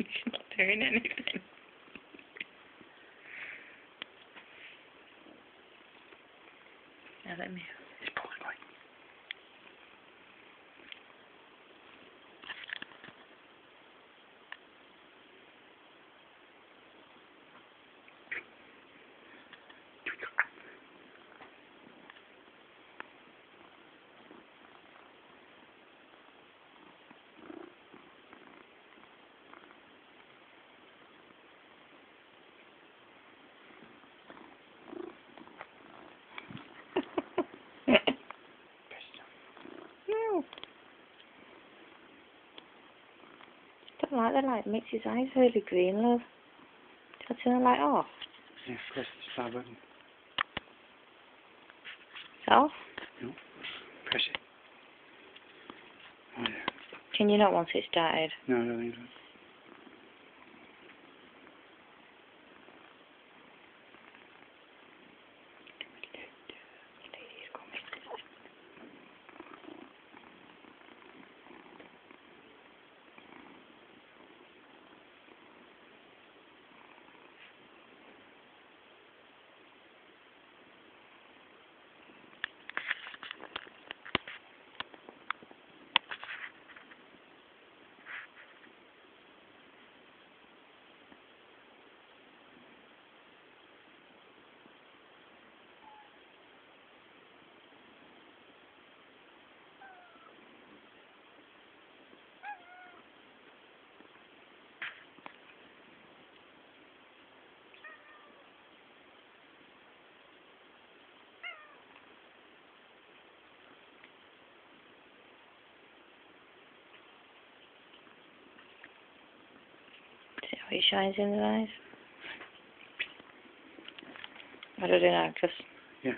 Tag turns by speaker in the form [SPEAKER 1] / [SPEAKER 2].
[SPEAKER 1] She's not doing anything. Now let me...
[SPEAKER 2] He's pulling away.
[SPEAKER 1] No. Don't like the light. It makes his eyes really green, love. Shall I turn the light off?
[SPEAKER 2] Yeah, press the start button.
[SPEAKER 1] Is it off?
[SPEAKER 2] No. Press it. Oh yeah.
[SPEAKER 1] Can you not once it started?
[SPEAKER 2] No, I don't think so.
[SPEAKER 1] See how it shines in his eyes? I don't know, just